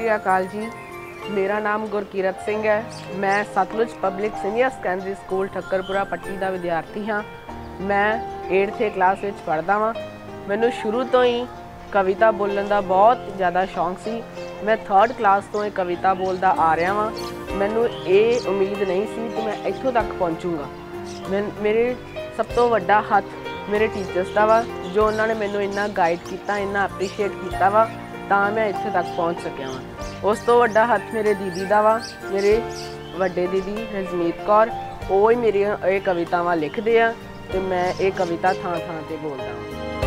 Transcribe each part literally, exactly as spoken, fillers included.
श्री अकाल जी। मेरा नाम गुरकीरत सिंह है। मैं Satluj public senior secondary school Thakkarpura Patti का विद्यार्थी हाँ। मैं एट्थ क्लास में पढ़दा वां। मैनू शुरू तो ही कविता बोलने का बहुत ज़्यादा शौक सी। मैं थर्ड क्लास तो एक कविता बोलता आ रहा वां। मैनू ये उम्मीद नहीं सी कि मैं इत्थों तक पहुँचूँगा। मैं मेरे सब तो वड्डा हथ मेरे टीचर्स का वा, जो उन्होंने मैनू इन्ना गाइड किया, इन्ना अप्रीशिएट किया वा, तां मैं इत्थे तक पहुँच सकिया वा। उस तो वड्डा हथ मेरे दीदी का वा। मेरे वड्डे दीदी रजमीत कौर, वो ही मेरी ये कवितावां लिखते हैं तो मैं ये कविता थां थां ते बोलदा वां।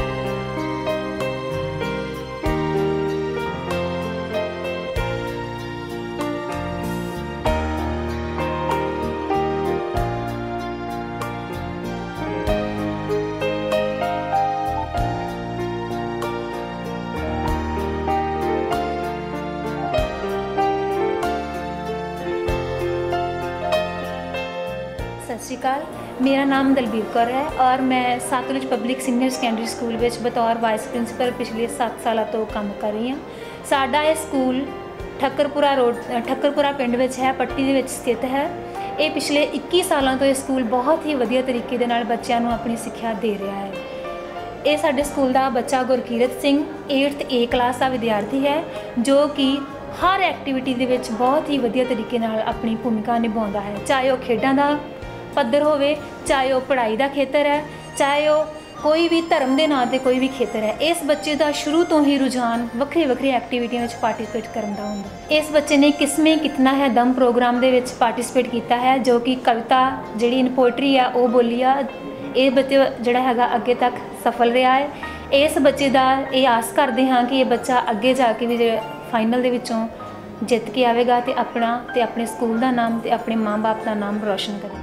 सत श्री अकाल। मेरा नाम दलबीर कौर है और मैं Satluj public senior secondary school में बतौर वाइस प्रिंसीपल पिछले सत्त साल तो काम कर रही हाँ। साडा ये स्कूल ठक्करपुरा रोड ठक्करपुरा पिंड में है, पट्टी दे विच स्थित है। ये पिछले इक्कीस सालों तो ये स्कूल बहुत ही वधिया तरीके दे नाल बच्चों को अपनी सिक्ख्या दे रहा है। ये साडे स्कूल का बच्चा Gurkirat Singh eighth A class का विद्यार्थी है, जो कि हर एक्टिविटी दे विच बहुत ही वधिया तरीके नाल अपनी भूमिका निभाउंदा है। चाहे वह खेडां दा पद्धर होवे, चाहे वह पढ़ाई का खेतर है, चाहे वह कोई भी धर्म के नाम से कोई भी खेतर है। इस बच्चे का शुरू तो ही रुझान वक्री वक्री एक्टिविटियों में पार्टिसिपेट करने का होंदा। इस बच्चे ने किस्में कितना है दम प्रोग्राम के पार्टिसिपेट किया है, जो कि कविता जी पोइट्री है वो बोली आ। ये बच्चे जोड़ा है अगे तक सफल रहा है। इस बच्चे का ये आस करते हाँ कि ये बच्चा अगे जाके भी जो फाइनल के विचों जित के आएगा तो अपना तो अपने स्कूल का नाम तो अपने माँ बाप का नाम रोशन करेगा।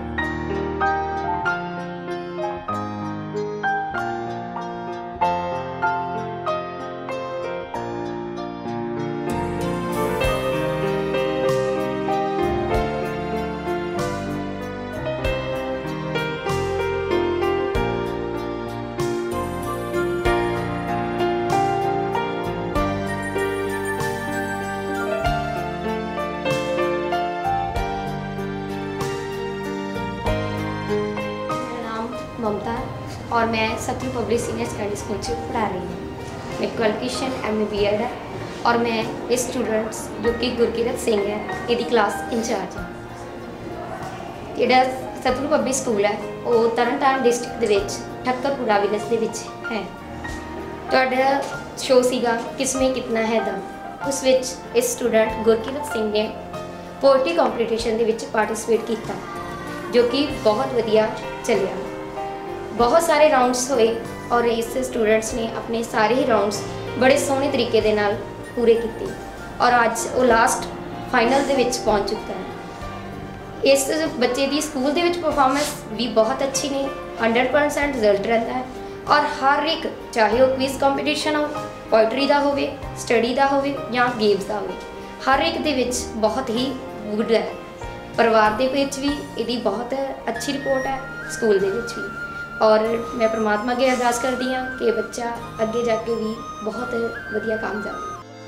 ममता है और मैं Satluj public senior secondary school से पढ़ा रही हूँ। मेरी qualification M A B Ed है और मैं इस स्टूडेंट्स जो कि गुरकीरत सिंह है यदी क्लास इंचार्ज है। ਜਿਹੜਾ सतलुज पब्लिक स्कूल है वो तरनताਰਨ डिस्ट्रिक्ट ਦੇ ਵਿੱਚ ਠੱਕਰਪੁਰਾ ਵਿਲੇਜ ਦੇ ਵਿੱਚ है। ਤੁਹਾਡਾ शो ਸੀਗਾ किस्में कितना है दम। उस ਵਿੱਚ इस स्टूडेंट गुरकीरत सिंह ने पोएट्री कंपीटिशन ਦੇ ਵਿੱਚ पार्टिसिपेट किया, जो कि बहुत वधिया चलिया। बहुत सारे राउंड्स हुए और इस स्टूडेंट्स ने अपने सारे ही राउंड्स बड़े सोहने तरीके दे नाल पूरे किए और अज वो लास्ट फाइनल दे विच पहुंच चुका है। इस बच्चे की स्कूल दे विच परफॉर्मेंस भी बहुत अच्छी ने, हंड्रड परसेंट रिजल्ट रहता है और हर एक चाहे वो क्विज कंपीटिशन हो, पोइट्री का हो, स्टडी का हो या गेम्स का हो, हर एक दे विच बहुत ही गुड है। परिवार के विच भी यदी बहुत अच्छी रिपोर्ट है, स्कूल के विच भी। और मैं परमात्मा अगे अरदास करती हाँ कि बच्चा अगे जाके भी बहुत वधिया काम जाए।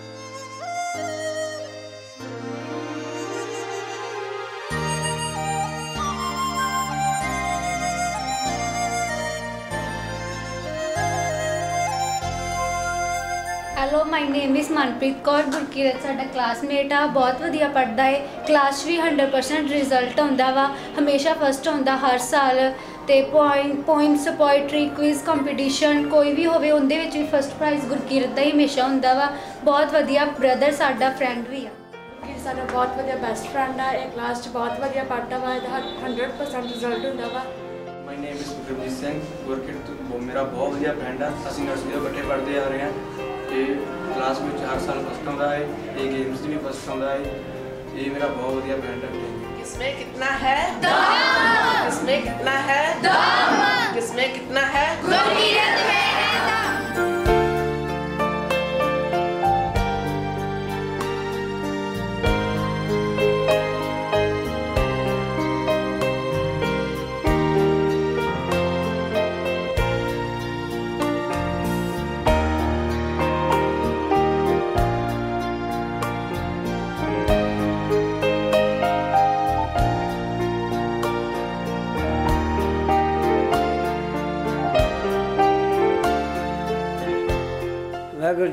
Hello, my name is Manpreet Kaur. Gurkirat साडा क्लासमेट आ, बहुत वधिया पढ़ता है। क्लास भी हंड्रड परसेंट रिजल्ट आउंदा वा, हमेशा फस्ट आउंदा हर साल। तो point points poetry quiz competition कोई भी होवे उनदे विच भी फस्ट प्राइज़ गुरकीरत दा ही हमेशा हुंदा वा। बहुत वधिया ब्रदर साडा फ्रेंड भी आ। गुरकीरत साडा बहुत वधिया बेस्ट फ्रेंड है। एक क्लास च बहुत वधिया पढ़ता वा, हंड्रड परसेंट रिजल्ट हुंदा वा। My name is Gurkirat Singh. Gurkirat मेरा बहुत वधिया फ्रेंड है। असीं नर्सरी तो इकट्ठे पढ़ते आ रहे हैं। ये क्लास में हर साल फस्ट आता है, ये गेम्स भी फस्ट आता है। ये मेरा बहुत वधिया फ्रेंड है। किसमें कितना है दम, किसमें कितना है दम, किसमें कितना है गुरकीरत में है दम।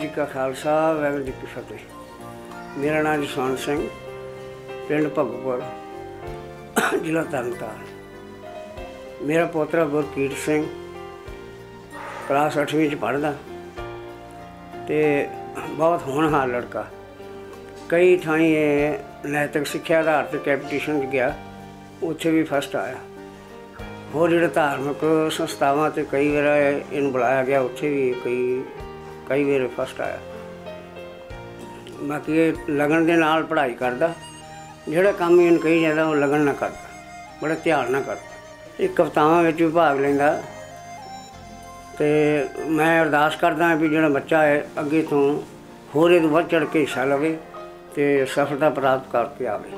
जी का खालसा वाहगुरू जी की फतेह। मेरा नाम जसवंत सिंह, पिंड भगपुर, जिला तरनताਰਨ। मेरा पोतरा गुरकीरत सिंह क्लास अठवीं च पढ़दा ते बहुत होनहार लड़का। कई थाई नैतिक सिक्ख्या आधार पर कैंपीटिशन गया, उत्थे भी फस्ट आया। होर जिहड़े धार्मिक संस्थावां ते कई बार इन्हूं बुलाया गया, उत्थे भी कई कई बार फस्ट आया। बाकी लगन के नाल पढ़ाई करदा, जिहड़ा काम इन कही जाता वो लगन ना करदा, बड़ा ध्यान ना करदा। एक कवितावां विच भी भाग लैंदा ते मैं अरदास करदा भी जिहड़ा बच्चा है अगे तो होर इहदे वध चढ़ के हिस्सा लवे ते सफलता प्राप्त करके आवे।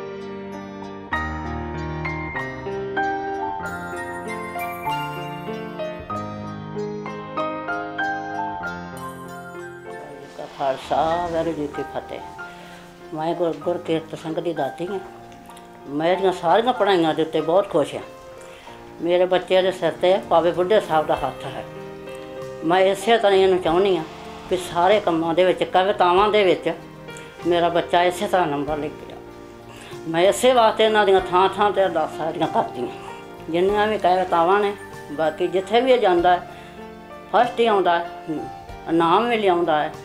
खालसा वाहगुरू जी की फतेह। मैं गुर गुरकीरत सिंह की दाती हाँ। मेरिया सारिया पढ़ाइया के उत्ते बहुत खुश हाँ। मेरे बच्चे के सिर ते बाबे बुढ़े साहब का हत्थ है। मैं इस तरह इन्हूं चाहुंदी हाँ कि सारे कामों दे विच कवितावां दे विच मेरा बच्चा इस तरह नंबर लेके आ। मैं इस वास्ते इन्हां दियां थां थां ते अरदासां करदी हाँ। जिन्नियां भी कवितावां ने, बाकी जिथे भी जांदा है फस्ट ही आउंदा है, इनाम भी लियाउंदा है।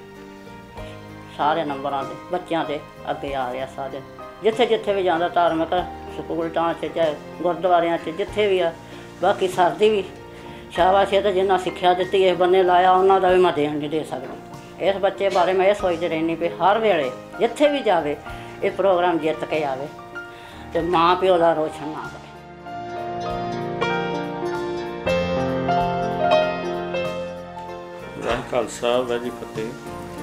सारे नंबरां दे बच्चों के अगे आ रहा। सारे जिथे जिथे भी जाता, धार्मिक स्कूलों चाहे गुरुद्वारियां जिथे भी आ। बाकी सर दी भी शाबाश है, तो जिन्हें सिक्ख्या दी इस बन्ने लाया उन्होंने भी मैं देन नहीं दे सकती। इस बच्चे बारे मैं ये सोचती रहनी भी हर वेले जिथे भी जाए ये प्रोग्राम जित के आवे तो माँ प्यो का रोशन ना करे। वाह खालसा वाह जी फतेह।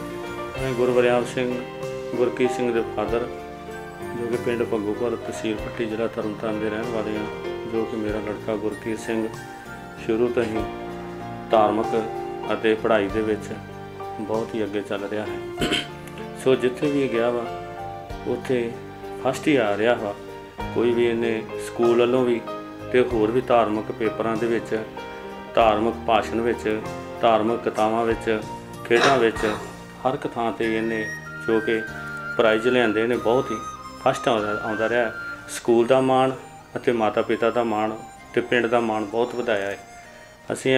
मैं गुरवरियाल सिंह गुरकीरत सिंह के फादर, जो कि पिंड भंगूपुर तहसील पट्टी जिला तरनताਰਨ के रहने वाले हैं। जो कि मेरा लड़का गुरकीरत सिंह शुरू तो ही धार्मिक और पढ़ाई के बहुत ही अगे चल रहा है। सो जिथे भी गया वा उत्थे फस्ट ही आ रहा वा। कोई भी इन्हें स्कूल वालों भी तो होर भी धार्मिक पेपरों के धार्मिक भाषण धार्मिक कतावां खेडों हर एक थां ते इन्हें जो कि प्राइज लियाते ने बहुत ही फस्ट आउंदा रहा। स्कूल का माण अते माता पिता का माण ते पिंड का माण बहुत वधाया है। असीं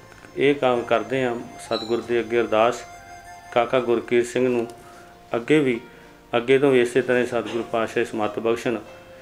ये काम करते हैं सतगुर के अगे अरदास काका गुरकीरत सिंह नूं अगे भी अगे तो भी इस तरह ही सतगुरु पातशाह समत बख्शण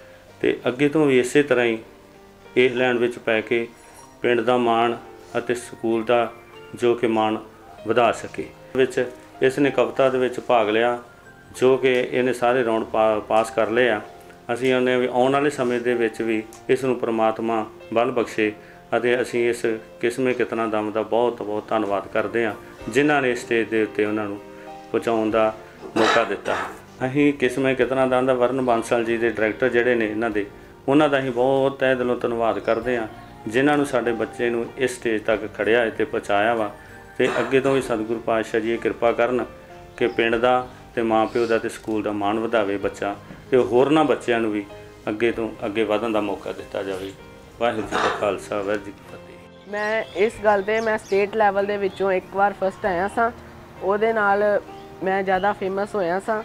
ते अगे तो भी इस तरह ही इस लैन विच पै के पिंड का माण अते स्कूल का जो कि माण वधा सके। विच इसने कविता दे विच भाग लिया, जो कि इन्हें सारे राउंड पा पास कर लिया। असीं उन्हें आने वाले समय दे विच भी इस नूं परमात्मा बल बख्शे अते असीं इस किस्मे कितना दम का बहुत बहुत धन्नवाद करते हैं जिन्हों ने स्टेज के उत्ते उन्होंने पहुँचाउण का मौका दिता है। असीं किस्मे कितना दम का वरण बांसल जी के डायरैक्टर जिहड़े ने इन्हां दे उन्हां दा असीं बहुत तहे दिलों धन्नवाद करते हैं जिन्होंने साडे बच्चे नूं इस स्टेज तक खड़िया ते पहुँचाया वा। ते अगे तो भी सतगुरु पातशाह जी किरपा करन कि पिंड दा ते माँ प्यो दा ते स्कूल दा मान वधावे बच्चा ते होरनां बच्चों नूं भी अगे तो अगे वधन का मौका दिता जाए। वाहिगुरू जी का खालसा वाहिगुरू जी की फतेह। मैं इस गल ते मैं स्टेट लैवल दे विचों एक बार फस्ट आया सा, ਉਹਦੇ ਨਾਲ मैं ज़्यादा फेमस होया सा।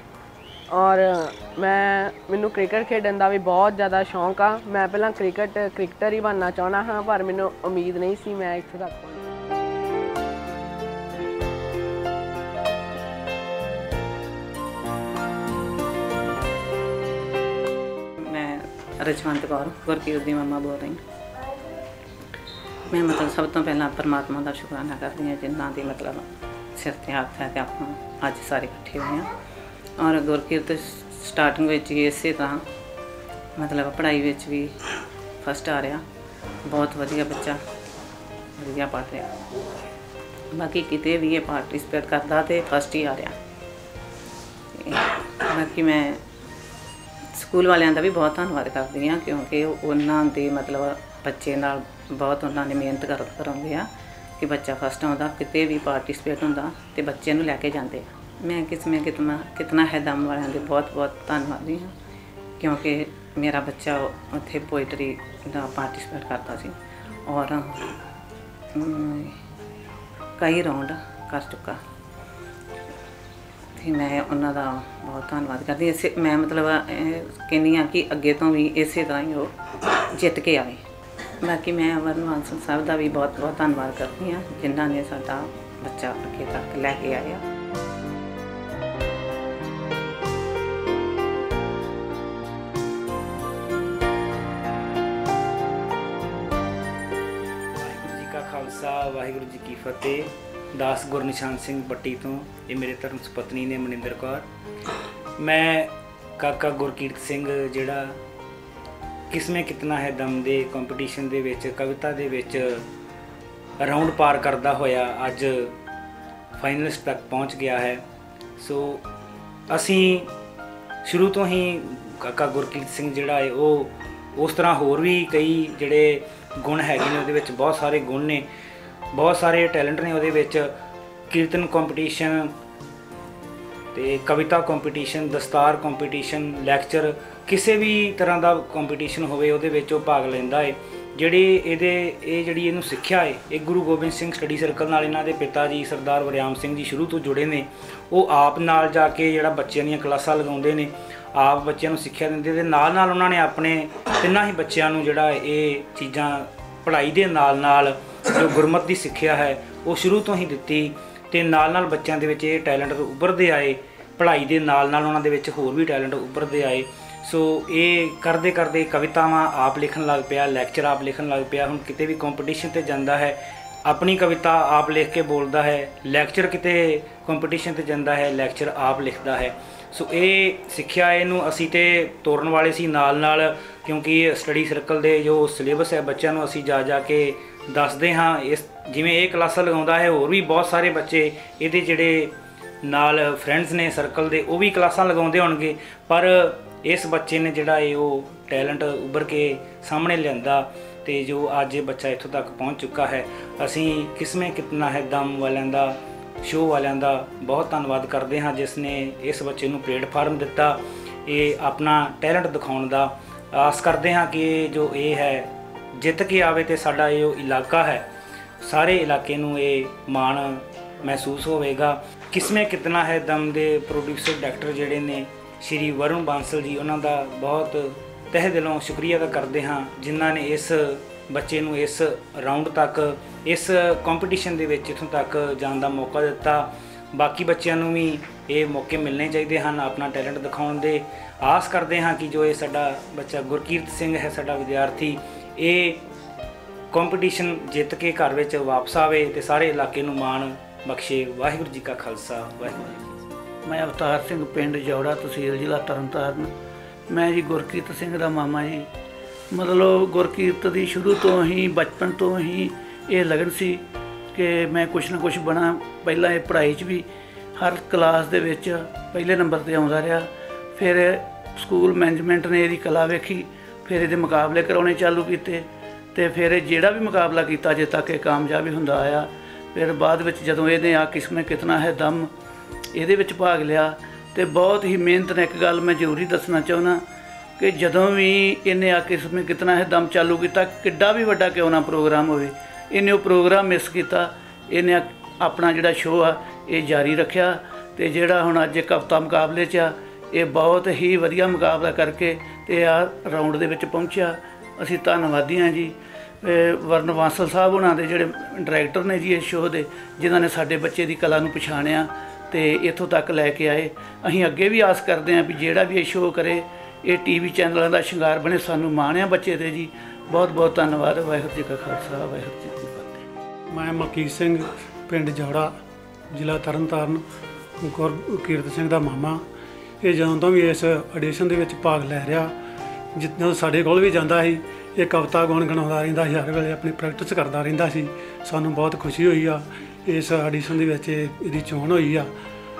और मैं मैनू क्रिकेट खेडन का भी बहुत ज़्यादा शौक आ। मैं पहला क्रिकेट क्रिकेटर ही बनना चाहना हाँ, पर मैनू उम्मीद नहीं सी मैं इत्थे तक पहुंचा। रजवंत कौर गुरकीरत दी मम्मा बोल रही। मैं मतलब सब तो पहला परमात्मा का शुकराना करती हूँ जिन्हों की मतलब सिर ते हत्थ है कि आप अज सारे इकट्ठे हुए हैं। और गुरकीरत स्टार्टिंग में ही इस तरह मतलब पढ़ाई में भी फस्ट आ रहा, बहुत वधिया बच्चा वधिया पढ़ रहा। बाकी किते भी ये पार्टिसिपेट करता तो फस्ट ही आ रहा। बाकी मैं स्कूल वालियां दा भी बहुत धन्नवाद करती हाँ क्योंकि उन्होंने मतलब बच्चे नाल बहुत उन्होंने मेहनत कर कराते हैं कि बच्चा फस्ट आता किते भी पार्टिसिपेट होंदा तो बच्चे नूं लैके जाते। मैं किस्में कितना कितना है दम वालियां दे बहुत बहुत धन्नवादी हाँ क्योंकि मेरा बच्चा उत्थे पोइटरी का पार्टिसिपेट करता सी और कई राउंड कर चुका। ਤੇ ਮੈਂ ਉਹਨਾਂ ਦਾ ਬਹੁਤ ਧੰਨਵਾਦ ਕਰਦੀ ਇਸੇ ਮੈਂ ਮਤਲਬ ਕਹਿੰਦੀ ਹਾਂ ਕਿ ਅੱਗੇ ਤੋਂ ਵੀ ਇਸੇ ਤਰ੍ਹਾਂ ਹੀ ਉਹ ਜਿੱਤ ਕੇ ਆਵੇ। ਬਾਕੀ ਮੈਂ ਵਰਨ ਬਾਂਸਲ ਸਾਹਿਬ ਦਾ ਵੀ ਬਹੁਤ ਬਹੁਤ ਧੰਨਵਾਦ ਕਰਦੀ ਹਾਂ ਜਿਨ੍ਹਾਂ ਨੇ ਸਾਡਾ ਬੱਚਾ ਅੱਗੇ ਤੱਕ ਲੈ ਕੇ ਆਇਆ। ਵਾਹਿਗੁਰੂ ਜੀ ਕਾ ਖਾਲਸਾ ਵਾਹਿਗੁਰੂ ਜੀ ਕੀ ਫਤਿਹ। दास गुरनिशान सिंह पट्टी तो ये मेरे धर्म सुपत्नी ने मनिंदर कौर। मैं काका गुरकीरत सिंह जिहड़ा किस्में कितना है दम दे कंपीटीशन दे विच कविता दे विच राउंड पार करदा होया अज फाइनलिस्ट तक पहुँच गया है। सो असी शुरू तो ही काका गुरकीरत सिंह जिहड़ा है वो उस तरह होर भी कई जिहड़े गुण हैगे ने उहदे विच बहुत सारे गुण ने बहुत सारे टैलेंट ने उहदे विच कीर्तन कंपीटीशन ते कविता कंपीटीशन दस्तार कंपीटीशन लैक्चर किसी भी तरह का कंपीटीशन होवे उहदे विच ओह भाग लैंदा है। जिहड़ी इहदे ये जिहड़ी इहनूं सिक्ख्या है ये गुरु गोबिंद सिंह स्टडी सर्कल नाल इन्हां दे पिता जी सरदार वरियाम सिंह जी शुरू तो जुड़े ने। वो आप नाल जाके जिहड़ा बच्चिआं दीयां क्लासां लगाउंदे ने आप बच्चिआं नूं सिक्ख्या दिंदे ते नाल नाल उन्हां ने अपने तिन्नां ही बच्चिआं नूं जिहड़ा ये चीज़ां पढ़ाई दे नाल नाल जो गुरमत की सिक्ख्या है वो शुरू तो ही दिती ते नाल नाल बच्चों के विच ये टैलेंट उभरते आए। पढ़ाई के नाल नाल उन्हां दे विच होर भी टैलेंट उभरते आए। सो ये करते करते कवितावां आप लिखन लग पिया लैक्चर आप लिखन लग पिया। हुण किते भी कंपीटीशन ते जांदा है अपनी कविता आप लिख के बोलता है लैक्चर किते कंपीटीशन ते जांदा है लैक्चर आप लिखता है। सो ये सिक्ख्या इहनूं असीं ते तोड़न वाले सी नाल नाल क्योंकि स्टडी सर्कल दे जो सिलेबस है बच्चों नूं असीं जा जा के दसदे हाँ। इस जिवें ये क्लासां लगाउंदा है होर भी बहुत सारे बच्चे इहदे जिहड़े नाल फ्रेंड्स ने सर्कल दे वो भी क्लासां लगाउंदे होणगे पर इस बच्चे ने जिहड़ा है वो टैलेंट उभर के सामने लिआंदा ते जो अज बच्चा इत्थों तक पहुँच चुका है। असीं किस्में कितना है दम वालिआं दा शो वालिआं दा बहुत धन्नवाद करते हाँ जिसने इस बच्चे नूं प्लेटफार्म दिता ये अपना टैलेंट दिखाउण दा। आस करते हाँ कि जो ये है जित के आवे तो साडा जो इलाका है सारे इलाके नूं ये मान महसूस होवेगा। किस्में कितना है दम दे प्रोड्यूसर डायरैक्टर जिहड़े ने श्री वरुण बांसल जी उन्हां दा बहुत तहे दिलों शुक्रिया अदा करते हाँ जिन्हां ने इस बच्चे नूं इस राउंड तक इस कंपीटीशन दे विच इत्थों तक जाण दा मौका दिता। बाकी बच्चों नूं भी ये मौके मिलने चाहिए हैं अपना टैलेंट दिखाउण दे। आस करते हाँ कि जो ये साडा बच्चा गुरकीरत सिंह है साडा विद्यार्थी ये कंपीटीशन जित के घर में वापस आवे तो सारे इलाके नूं माण बख्शे। वाहिगुरू जी का खालसा वाहिगुरू जी। मैं अवतार सिंह पिंड जौड़ा तहसील जिला तरनताਰਨ। मैं जी गुरकीरत सिंह का मामा जी। मतलब गुरकीरत की शुरू तो ही बचपन तो ही ये लगन सी कि मैं कुछ ना कुछ बना। पहला ये पढ़ाई च भी हर क्लास दे विच पहले नंबर पर आउंदा रहा। फिर स्कूल मैनेजमेंट ने इसकी कला वेखी फिर ये मुकाबले करवाने चालू किए तो फिर जिहड़ा भी मुकाबला किया अजे तक ये कामयाब ही हुंदा आया। फिर बाद विच जदों इहने आ किस्में कितना है दम इहदे विच भाग लिया तो बहुत ही मेहनत ने एक गल मैं जरूरी दसना चाहुंदा कि जदों भी इन्हें आ किस्में कितना है दम चालू किया किड्डा भी वड्डा क्यों ना प्रोग्राम होवे इन्हें वो प्रोग्राम मिस किया। इन्हें अपना जिहड़ा शो आ ये जारी रखिया तो जिहड़ा हुण अज कविता मुकाबले च आ ये बहुत ही वधिया मुकाबला करके ते आ राउंड दे विच पहुंचिया। असीं धन्नवादी हाँ जी वरण बांसल साहब होना दे जिहड़े डायरैक्टर ने जी इस शो दे जिन्हां ने साडे बच्चे की कला नूं पछाणिया ते इत्थों तक लैके आए। असीं अगे भी आस करते हैं भी जिहड़ा भी ये शो करे ये टी वी चैनलों का शिंगार बने। सानूं माण आ बच्चे ते जी बहुत बहुत धन्नवाद। वाहिगुरू जी का खालसा वाहिगुरू जी की फतेह। मैं मलकीत सिंह पिंड जौड़ा जिला तरनताਰਨ गुरकीरत सिंह का मामा। ये जदों तो भी इस ऑडिशन दे विच भाग लै रहा जितों साडे कोल भी जांदा सी ये कविता गुण गणाउंदा रहिंदा सी हर वेले अपनी प्रैक्टिस करदा रहिंदा सी। सानूं बहुत खुशी हुई आ इस ऑडिशन दे विच इहदी चोण होई आ।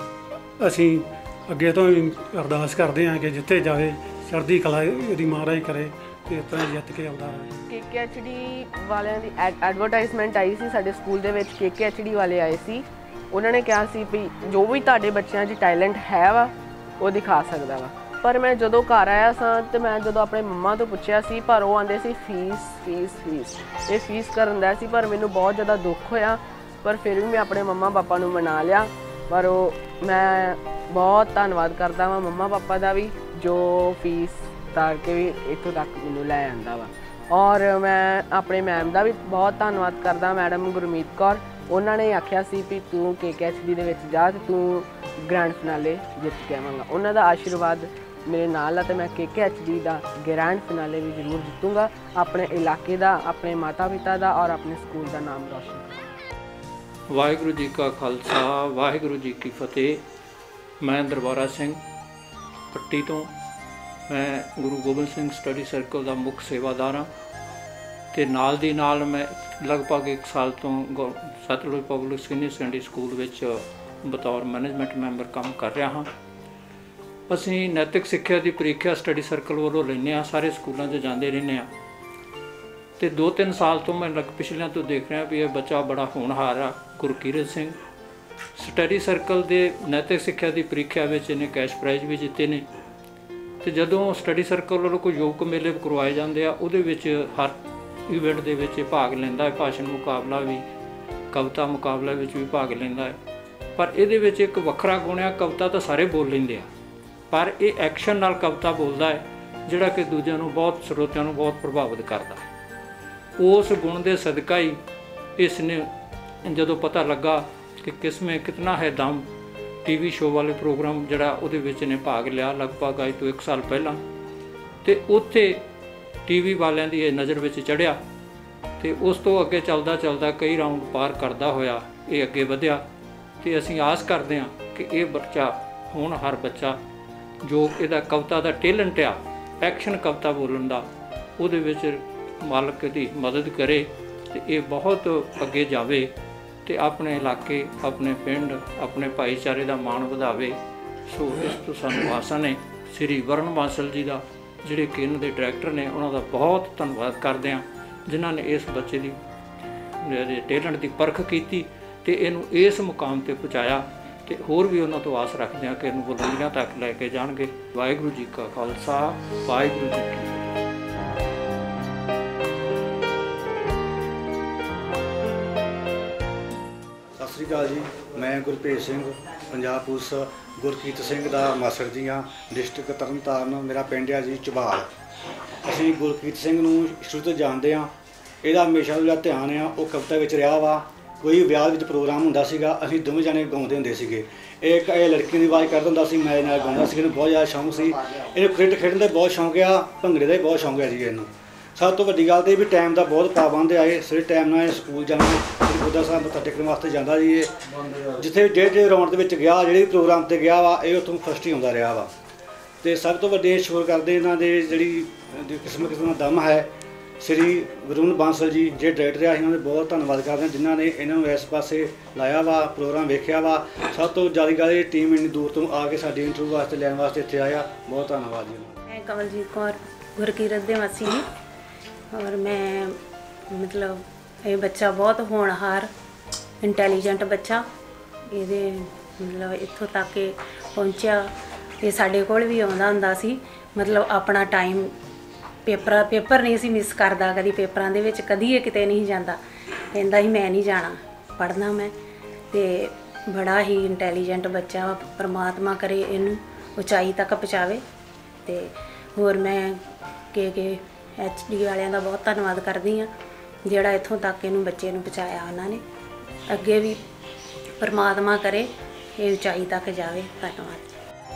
असीं अगे तो भी अरदास करते हैं कि जिथे जाए चढ़दी कला इहदी महाराज करे ਤੇ ਇਸ ਤਰ੍ਹਾਂ ਜਿੱਤ ਕੇ ਆਉਂਦਾ ਰਹੇ। ਕੇਕੇ ਐਚਡੀ ਵਾਲਿਆਂ ਦੀ ਐਡਵਰਟਾਈਜ਼ਮੈਂਟ ਆਈ ਸੀ ਸਾਡੇ ਸਕੂਲ ਦੇ ਵਿੱਚ ਕੇਕੇ ਐਚਡੀ ਵਾਲੇ ਆਏ ਸੀ ਉਹਨਾਂ ਨੇ ਕਿਹਾ ਸੀ ਵੀ ਜੋ ਵੀ ਤੁਹਾਡੇ ਬੱਚਿਆਂ 'ਚ ਟੈਲੈਂਟ ਹੈ ਵਾ ਉਹ ਦਿਖਾ ਸਕਦਾ ਵਾ। ਪਰ ਮੈਂ ਜਦੋਂ ਘਰ ਆਇਆ ਸਾਂ ਤੇ ਮੈਂ ਜਦੋਂ ਆਪਣੇ ਮੰਮਾ ਤੋਂ ਪੁੱਛਿਆ ਸੀ ਪਰ ਉਹ ਆਂਦੇ ਸੀ ਫੀਸ ਫੀਸ ਫੀਸ ਇਹ ਫੀਸ ਕਰਨ ਦਾ ਸੀ। ਪਰ ਮੈਨੂੰ ਬਹੁਤ ਜ਼ਿਆਦਾ ਦੁੱਖ ਹੋਇਆ ਪਰ ਫਿਰ ਵੀ ਮੈਂ ਆਪਣੇ ਮੰਮਾ ਪਾਪਾ ਨੂੰ ਮਨਾ ਲਿਆ। ਪਰ ਉਹ ਮੈਂ ਬਹੁਤ ਧੰਨਵਾਦ ਕਰਦਾ ਵਾਂ ਮੰਮਾ ਪਾਪਾ ਦਾ ਵੀ, ਜੋ ਫੀਸ ਤਾਰ ਕੇ ਵੀ ਇੱਥੋਂ ਤੱਕ ਮੈਨੂੰ ਲੈ ਆਂਦਾ ਵਾ। ਔਰ ਮੈਂ ਆਪਣੇ ਮੈਮ ਦਾ ਵੀ ਬਹੁਤ ਧੰਨਵਾਦ ਕਰਦਾ, ਮੈਡਮ ਗੁਰਮੀਤ ਕੌਰ। ਉਹਨਾਂ ਨੇ ਆਖਿਆ ਸੀ ਵੀ ਤੂੰ ਕੇ ਕੇ ਐਚ ਡੀ ਦੇ ਵਿੱਚ ਜਾ ਤੇ ਤੂੰ ਗ੍ਰੈਂਡ ਫਿਨਾਲੇ ਜਿੱਤ ਕੇ ਆਵਾਂਗਾ। ਉਹਨਾਂ ਦਾ ਆਸ਼ੀਰਵਾਦ ਮੇਰੇ ਨਾਲ ਆ ਤੇ ਮੈਂ ਕੇ ਕੇ ਐਚ ਡੀ ਦਾ ਗ੍ਰੈਂਡ ਫਿਨਾਲੇ ਵੀ ਜ਼ਰੂਰ ਜਿੱਤੂੰਗਾ, ਆਪਣੇ ਇਲਾਕੇ ਦਾ, ਆਪਣੇ ਮਾਤਾ ਪਿਤਾ ਦਾ ਔਰ ਆਪਣੇ ਸਕੂਲ ਦਾ ਨਾਮ ਰੋਸ਼ਨ ਕਰਾਂਗਾ। ਵਾਹਿਗੁਰੂ ਜੀ ਕਾ ਖਾਲਸਾ, ਵਾਹਿਗੁਰੂ ਜੀ ਕੀ ਫਤਿਹ। ਮੈਂ ਦਰਬਾਰਾ ਸਿੰਘ ਪੱਟੀ ਤੋਂ, ਮੈਂ ਗੁਰੂ ਗੋਬਿੰਦ ਸਿੰਘ ਸਟੱਡੀ ਸਰਕਲ ਦਾ ਮੁੱਖ ਸੇਵਾਦਾਰ ਹਾਂ ਅਤੇ ਨਾਲ ਦੀ ਨਾਲ ਮੈਂ ਲਗਭਗ ਇੱਕ ਸਾਲ ਤੋਂ ਗੋ Satluj public senior secondary school ਵਿੱਚ ਬਤੌਰ ਮੈਨੇਜਮੈਂਟ ਮੈਂਬਰ ਕੰਮ ਕਰ ਰਿਹਾ ਹਾਂ। ਅਸੀਂ ਨੈਤਿਕ ਸਿੱਖਿਆ ਦੀ ਪ੍ਰੀਖਿਆ ਸਟੱਡੀ ਸਰਕਲ ਵੱਲੋਂ ਲੈਂਦੇ ਹਾਂ, ਸਾਰੇ ਸਕੂਲਾਂ 'ਚ ਜਾਂਦੇ ਰਹਿੰਦੇ ਹਾਂ ਅਤੇ ਦੋ ਤਿੰਨ ਸਾਲ ਤੋਂ ਮੈਂ ਲਗ ਪਿਛਲਿਆਂ ਤੋਂ ਦੇਖ ਰਿਹਾ ਵੀ ਇਹ ਬੱਚਾ ਬੜਾ ਹੋਣਹਾਰ ਆ। ਗੁਰਕੀਰਤ ਸਿੰਘ ਸਟੱਡੀ ਸਰਕਲ ਦੇ ਨੈਤਿਕ ਸਿੱਖਿਆ ਦੀ ਪ੍ਰੀਖਿਆ ਵਿੱਚ ਇਹਨੇ ਕੈਸ਼ ਪ੍ਰਾਈਜ਼ ਵੀ ਜਿੱਤੇ ਨੇ ਅਤੇ ਜਦੋਂ ਸਟੱਡੀ ਸਰਕਲ ਵੱਲੋਂ ਕੋਈ ਯੋਗ ਮੇਲੇ ਕਰਵਾਏ ਜਾਂਦੇ ਆ, ਉਹਦੇ ਵਿੱਚ ਹਰ ਇਵੈਂਟ ਦੇ ਵਿੱਚ ਭਾਗ ਲੈਂਦਾ ਹੈ। ਭਾਸ਼ਣ ਮੁਕਾਬਲਾ ਵੀ, ਕਵਿਤਾ ਮੁਕਾਬਲਾ ਵਿੱਚ ਵੀ ਭਾਗ ਲੈਂਦਾ ਹੈ। ਪਰ ਇਹਦੇ ਵਿੱਚ ਇੱਕ ਵੱਖਰਾ ਗੁਣ ਆ, ਕਵਿਤਾ ਤਾਂ ਸਾਰੇ ਬੋਲ ਲੈਂਦੇ ਆ, ਪਰ ਇਹ ਐਕਸ਼ਨ ਨਾਲ ਕਵਿਤਾ ਬੋਲਦਾ ਹੈ, ਜਿਹੜਾ ਕਿ ਦੂਜਿਆਂ ਨੂੰ ਬਹੁਤ, ਸਰੋਤਿਆਂ ਨੂੰ ਬਹੁਤ ਪ੍ਰਭਾਵਿਤ ਕਰਦਾ ਹੈ। ਉਸ ਗੁਣ ਦੇ ਸਦਕਾ ਹੀ ਇਸ ਨੇ ਜਦੋਂ ਪਤਾ ਲੱਗਾ ਕਿ ਕਿਸਮੇ ਕਿਤਨਾ ਹੈ ਦਮ ਟੀ ਵੀ ਸ਼ੋਅ ਵਾਲੇ ਪ੍ਰੋਗਰਾਮ ਜਿਹੜਾ ਉਹਦੇ ਵਿੱਚ ਨੇ ਭਾਗ ਲਿਆ ਲਗਭਗ ਅੱਜ ਤੋਂ ਇੱਕ ਸਾਲ ਪਹਿਲਾਂ, ਅਤੇ ਉੱਥੇ ਟੀ ਵੀ ਵਾਲਿਆਂ ਦੀ ਇਹ ਨਜ਼ਰ ਵਿੱਚ ਚੜ੍ਹਿਆ ਅਤੇ ਉਸ ਤੋਂ ਅੱਗੇ ਚੱਲਦਾ ਚੱਲਦਾ ਕਈ ਰਾਊਂਡ ਪਾਰ ਕਰਦਾ ਹੋਇਆ ਇਹ ਅੱਗੇ ਵਧਿਆ ਅਤੇ ਅਸੀਂ ਆਸ ਕਰਦੇ ਹਾਂ ਕਿ ਇਹ ਬੱਚਾ ਹੋਣਹਾਰ ਬੱਚਾ ਜੋ ਇਹਦਾ ਕਵਿਤਾ ਦਾ ਟੈਲੈਂਟ ਆ, ਐਕਸ਼ਨ ਕਵਿਤਾ ਬੋਲਣ ਦਾ, ਉਹਦੇ ਵਿੱਚ ਮਾਲਕ ਦੀ ਮਦਦ ਕਰੇ ਅਤੇ ਇਹ ਬਹੁਤ ਅੱਗੇ ਜਾਵੇ ਅਤੇ ਆਪਣੇ ਇਲਾਕੇ, ਆਪਣੇ ਪਿੰਡ, ਆਪਣੇ ਭਾਈਚਾਰੇ ਦਾ ਮਾਣ ਵਧਾਵੇ। ਸੋ ਇਸ ਤੋਂ ਸਾਨੂੰ ਆਸਾਂ ਨੇ। ਸ੍ਰੀ ਵਰਨ ਬਾਂਸਲ ਜੀ ਦਾ, ਜਿਹੜੇ ਕਿ ਇਹਨਾਂ ਦੇ ਡਾਇਰੈਕਟਰ ਨੇ, ਉਹਨਾਂ ਦਾ ਬਹੁਤ ਧੰਨਵਾਦ ਕਰਦੇ ਹਾਂ, ਜਿਨ੍ਹਾਂ ਨੇ ਇਸ ਬੱਚੇ ਦੀ ਟੈਲੈਂਟ ਦੀ ਪਰਖ ਕੀਤੀ ਅਤੇ ਇਹਨੂੰ ਇਸ ਮੁਕਾਮ 'ਤੇ ਪਹੁੰਚਾਇਆ ਅਤੇ ਹੋਰ ਵੀ ਉਹਨਾਂ ਤੋਂ ਆਸ ਰੱਖਦੇ ਹਾਂ ਕਿ ਇਹਨੂੰ ਬੁਲੰਦੀਆਂ ਤੱਕ ਲੈ ਕੇ ਜਾਣਗੇ। ਵਾਹਿਗੁਰੂ ਜੀ ਕਾ ਖਾਲਸਾ, ਵਾਹਿਗੁਰੂ ਜੀ ਕੀ ਫਤਿਹ। ਸਤਿ ਸ਼੍ਰੀ ਅਕਾਲ ਜੀ, ਮੈਂ ਗੁਰਭੇਜ ਸਿੰਘ, ਪੰਜਾਬ ਪੁਲਿਸ ਗੁਰਕੀਰਤ ਸਿੰਘ ਦਾ ਮਾਸੜ ਜੀ ਹਾਂ, ਡਿਸਟ੍ਰਿਕਟ ਤਰਨਤਾਰਨ। ਮੇਰਾ ਪਿੰਡ ਆ ਜੀ ਝਬਾਲ। ਅਸੀਂ ਗੁਰਕੀਰਤ ਸਿੰਘ ਨੂੰ ਸ਼ੁਰੂ ਤੋਂ ਜਾਣਦੇ ਹਾਂ। ਇਹਦਾ ਹਮੇਸ਼ਾ ਜਿਹੜਾ ਧਿਆਨ ਆ ਉਹ ਕਵਿਤਾ ਵਿੱਚ ਰਿਹਾ ਵਾ। ਕੋਈ ਵਿਆਹ ਵਿੱਚ ਪ੍ਰੋਗਰਾਮ ਹੁੰਦਾ ਸੀਗਾ, ਅਸੀਂ ਦੋਵੇਂ ਜਾਣੇ ਗਾਉਂਦੇ ਹੁੰਦੇ ਸੀਗੇ। ਇਹ ਇੱਕ ਇਹ ਲੜਕੀ ਦੀ ਆਵਾਜ਼ ਕੱਢਦਾ ਹੁੰਦਾ ਸੀ, ਮੈਂ ਨਾਲ ਗਾਉਂਦਾ ਸੀ। ਇਹਨੂੰ ਬਹੁਤ ਜ਼ਿਆਦਾ ਸ਼ੌਂਕ ਸੀ। ਇਹਨੂੰ ਕ੍ਰਿਕਟ ਖੇਡਣ ਦਾ ਬਹੁਤ ਸ਼ੌਂਕ ਆ, ਭੰਗੜੇ ਦਾ ਵੀ ਬਹੁਤ ਸ਼ੌਂਕ ਆ ਜੀ ਇਹਨੂੰ। ਸਭ ਤੋਂ ਵੱਡੀ ਗੱਲ ਤਾਂ ਇਹ ਵੀ ਟਾਈਮ ਦਾ ਬਹੁਤ ਪਾਬੰਦ ਆ। ਇਹ ਸਵੇਰੇ ਟਾਈਮ ਨਾਲ ਸਕੂਲ ਜਾਣਾ, ਸ੍ਰੀ ਗੁਰਦੁਆਰਾ ਸਾਹਿਬ ਮੱਥਾ ਟੇਕਣ ਵਾਸਤੇ ਜਾਂਦਾ ਜੀ। ਇਹ ਜਿੱਥੇ ਡੇਢ ਡੇਢ ਰਾਊਂਡ ਦੇ ਵਿੱਚ ਗਿਆ, ਜਿਹੜੇ ਵੀ ਪ੍ਰੋਗਰਾਮ 'ਤੇ ਗਿਆ ਵਾ, ਇਹ ਉੱਥੋਂ ਫਸਟ ਹੀ ਆਉਂਦਾ ਰਿਹਾ ਵਾ। ਅਤੇ ਸਭ ਤੋਂ ਵੱਡੇ ਸ਼ੁਕਰ ਕਰਦੇ ਇਹਨਾਂ ਦੇ ਜਿਹੜੀ ਕਿਸਮ ਕਿਸਮ ਦਾ ਦਮ ਹੈ ਸ੍ਰੀ ਵਰੁਣ ਬਾਂਸਲ ਜੀ, ਜਿਹੜੇ ਡਾਇਰੈਕਟਰ ਆ, ਇਹਨਾਂ ਦੇ ਬਹੁਤ ਧੰਨਵਾਦ ਕਰਦੇ ਹਾਂ, ਜਿਨ੍ਹਾਂ ਨੇ ਇਹਨਾਂ ਨੂੰ ਇਸ ਪਾਸੇ ਲਾਇਆ ਵਾ, ਪ੍ਰੋਗਰਾਮ ਵੇਖਿਆ ਵਾ। ਸਭ ਤੋਂ ਜ਼ਿਆਦਾ ਗੱਲ ਇਹ ਟੀਮ ਇੰਨੀ ਦੂਰ ਤੋਂ ਆ ਕੇ ਸਾਡੀ ਇੰਟਰਵਿਊ ਵਾਸਤੇ ਲੈਣ ਵਾਸਤੇ ਇੱਥੇ ਆਇਆ। ਬਹੁਤ ਧੰਨਵਾਦ ਜੀ। ਮੈਂ ਕਮਲਜੀਤ ਕੌਰ, ਗੁਰਕੀਰਤ ਦੇ ਵਾਸੀ ਜੀ। ਔਰ ਮੈਂ ਮਤਲਬ ਇਹ ਬੱਚਾ ਬਹੁਤ ਹੋਣਹਾਰ, ਇੰਟੈਲੀਜੈਂਟ ਬੱਚਾ। ਇਹਦੇ ਮਤਲਬ ਇੱਥੋਂ ਤੱਕ ਇਹ ਪਹੁੰਚਿਆ। ਇਹ ਸਾਡੇ ਕੋਲ ਵੀ ਆਉਂਦਾ ਹੁੰਦਾ ਸੀ, ਮਤਲਬ ਆਪਣਾ ਟਾਈਮ ਪੇਪਰ ਪੇਪਰ ਨਹੀਂ ਸੀ ਮਿਸ ਕਰਦਾ ਕਦੀ। ਪੇਪਰਾਂ ਦੇ ਵਿੱਚ ਕਦੀ ਇਹ ਕਿਤੇ ਨਹੀਂ ਜਾਂਦਾ, ਕਹਿੰਦਾ ਸੀ ਮੈਂ ਨਹੀਂ ਜਾਣਾ, ਪੜ੍ਹਨਾ ਮੈਂ। ਅਤੇ ਬੜਾ ਹੀ ਇੰਟੈਲੀਜੈਂਟ ਬੱਚਾ। ਪਰਮਾਤਮਾ ਕਰੇ ਇਹਨੂੰ ਉਚਾਈ ਤੱਕ ਪਹੁੰਚਾਵੇ। ਅਤੇ ਹੋਰ ਮੈਂ ਕੇ ਕੇ ਐਚ ਡੀ ਵਾਲਿਆਂ ਦਾ ਬਹੁਤ ਧੰਨਵਾਦ ਕਰਦੀ ਹਾਂ, ਜਿਹੜਾ ਇੱਥੋਂ ਤੱਕ ਇਹਨੂੰ ਬੱਚੇ ਨੂੰ ਪਹੁੰਚਾਇਆ ਉਹਨਾਂ ਨੇ। ਅੱਗੇ ਵੀ ਪਰਮਾਤਮਾ ਕਰੇ ਇਹ ਉਚਾਈ ਤੱਕ ਜਾਵੇ। ਧੰਨਵਾਦ।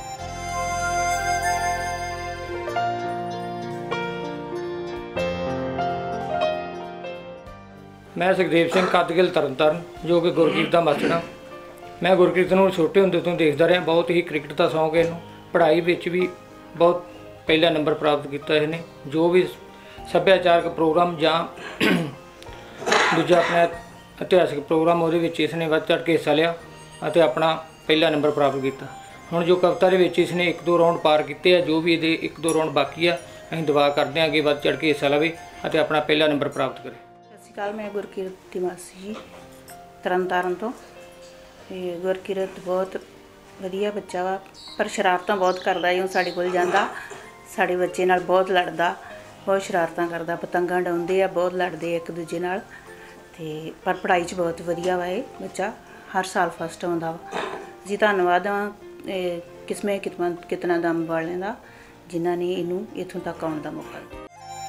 ਮੈਂ ਸੁਖਦੇਵ ਸਿੰਘ ਕੱਦਗਿੱਲ ਤਰਨਤਾਰਨ, ਜੋ ਕਿ ਗੁਰਕੀਰਤ ਦਾ ਮਾਸਟਰ ਹਾਂ। ਮੈਂ ਗੁਰਕੀਰਤ ਨੂੰ ਛੋਟੇ ਹੁੰਦੇ ਤੋਂ ਦੇਖਦਾ ਰਿਹਾ। ਬਹੁਤ ਹੀ ਕ੍ਰਿਕਟ ਦਾ ਸ਼ੌਂਕ ਹੈ ਇਹਨੂੰ। ਪੜ੍ਹਾਈ ਵਿੱਚ ਵੀ ਬਹੁਤ ਪਹਿਲਾ ਨੰਬਰ ਪ੍ਰਾਪਤ ਕੀਤਾ ਇਹਨੇ। ਜੋ ਵੀ ਸੱਭਿਆਚਾਰਕ ਪ੍ਰੋਗਰਾਮ ਜਾਂ ਦੂਜਾ ਆਪਣਾ ਇਤਿਹਾਸਿਕ ਪ੍ਰੋਗਰਾਮ, ਉਹਦੇ ਵਿੱਚ ਇਸਨੇ ਵੱਧ ਚੜ੍ਹ ਕੇ ਹਿੱਸਾ ਲਿਆ ਅਤੇ ਆਪਣਾ ਪਹਿਲਾ ਨੰਬਰ ਪ੍ਰਾਪਤ ਕੀਤਾ। ਹੁਣ ਜੋ ਕਵਿਤਾ ਦੇ ਵਿੱਚ ਇਸਨੇ ਇੱਕ ਦੋ ਰਾਊਂਡ ਪਾਰ ਕੀਤੇ ਆ, ਜੋ ਵੀ ਇਹਦੇ ਇੱਕ ਦੋ ਰਾਊਂਡ ਬਾਕੀ ਆ, ਅਸੀਂ ਦੁਆ ਕਰਦੇ ਹਾਂ ਕਿ ਵੱਧ ਚੜ੍ਹ ਕੇ ਹਿੱਸਾ ਲਵੇ ਅਤੇ ਆਪਣਾ ਪਹਿਲਾ ਨੰਬਰ ਪ੍ਰਾਪਤ ਕਰੇ। ਸਤਿ ਸ਼੍ਰੀ ਅਕਾਲ, ਮੈਂ ਗੁਰਕੀਰਤ ਦੀ ਮਾਸੀ ਜੀ, ਤਰਨਤਾਰਨ ਤੋਂ। ਅਤੇ ਗੁਰਕੀਰਤ ਬਹੁਤ ਵਧੀਆ ਬੱਚਾ ਵਾ, ਪਰ ਸ਼ਰਾਰਤਾਂ ਬਹੁਤ ਕਰਦਾ। ਜਦੋਂ ਸਾਡੇ ਕੋਲ ਜਾਂਦਾ, ਸਾਡੇ ਬੱਚੇ ਨਾਲ ਬਹੁਤ ਲੜਦਾ, ਬਹੁਤ ਸ਼ਰਾਰਤਾਂ ਕਰਦਾ, ਪਤੰਗਾਂ ਡਾਉਂਦੇ ਆ, ਬਹੁਤ ਲੜਦੇ ਇੱਕ ਦੂਜੇ ਨਾਲ। ਅਤੇ ਪਰ ਪੜ੍ਹਾਈ 'ਚ ਬਹੁਤ ਵਧੀਆ ਵਾ ਇਹ ਬੱਚਾ, ਹਰ ਸਾਲ ਫਸਟ ਆਉਂਦਾ ਵਾ ਜੀ। ਧੰਨਵਾਦ ਆ ਇਹ ਕਿਸਮੇ ਕਿਤਨਾ ਕਿਤਨਾ ਦਮ ਵਾਲਿਆਂ ਦਾ ਜਿਨ੍ਹਾਂ ਨੇ ਇਹਨੂੰ ਇੱਥੋਂ ਤੱਕ ਆਉਣ ਦਾ ਮੌਕਾ ਦਿੱਤਾ।